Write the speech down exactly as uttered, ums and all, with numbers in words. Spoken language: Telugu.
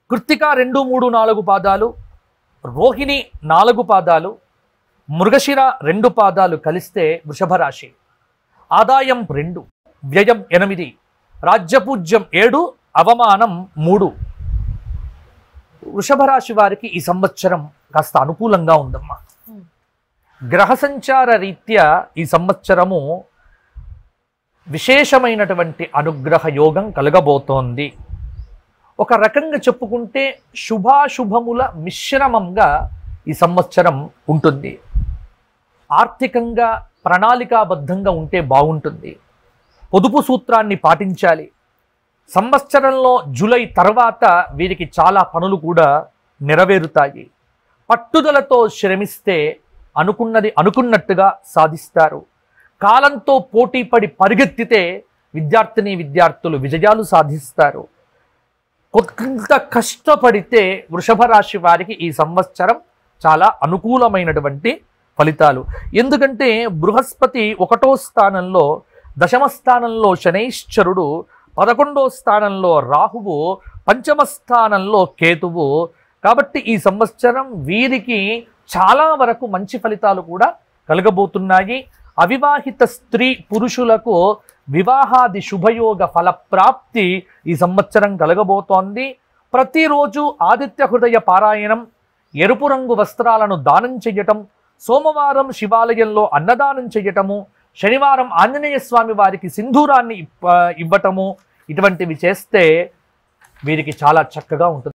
కృత్తిక రెండు మూడు నాలుగు పాదాలు, రోహిణి నాలుగు పాదాలు, మృగశిర రెండు పాదాలు కలిస్తే వృషభ రాశి. ఆదాయం రెండు, వ్యయం ఎనిమిది, రాజ్యపూజ్యం ఏడు, అవమానం మూడు. వృషభ రాశి వారికి ఈ సంవత్సరం కాస్త అనుకూలంగా ఉందమ్మా. గ్రహ సంచార రీత్యా ఈ సంవత్సరము విశేషమైనటువంటి అనుగ్రహ యోగం కలగబోతోంది. ఒక రకంగా చెప్పుకుంటే శుభాశుభముల మిశ్రమంగా ఈ సంవత్సరం ఉంటుంది. ఆర్థికంగా ప్రణాళికాబద్ధంగా ఉంటే బాగుంటుంది. పొదుపు సూత్రాన్ని పాటించాలి. సంవత్సరంలో జూలై తర్వాత వీరికి చాలా పనులు కూడా నెరవేరుతాయి. పట్టుదలతో శ్రమిస్తే అనుకున్నది అనుకున్నట్టుగా సాధిస్తారు. కాలంతో పోటీపడి పరిగెత్తితే విద్యార్థిని విద్యార్థులు విజయాలు సాధిస్తారు. కొంత కష్టపడితే వృషభ రాశి వారికి ఈ సంవత్సరం చాలా అనుకూలమైనటువంటి ఫలితాలు. ఎందుకంటే బృహస్పతి ఒకటో స్థానంలో, దశమ స్థానంలో శనైశ్చరుడు, పదకొండో స్థానంలో రాహువు, పంచమ స్థానంలో కేతువు. కాబట్టి ఈ సంవత్సరం వీరికి చాలా వరకు మంచి ఫలితాలు కూడా కలగబోతున్నాయి. అవివాహిత స్త్రీ పురుషులకు వివాహాది శుభయోగ ఫలప్రాప్తి ఈ సంవత్సరం కలగబోతోంది. ప్రతిరోజు ఆదిత్య హృదయ పారాయణం, ఎరుపు రంగు వస్త్రాలను దానం చెయ్యటం, సోమవారం శివాలయంలో అన్నదానం చెయ్యటము, శనివారం ఆంజనేయ స్వామి వారికి సింధూరాన్ని ఇవ్వటము, ఇటువంటివి చేస్తే వీరికి చాలా చక్కగా ఉంటుంది.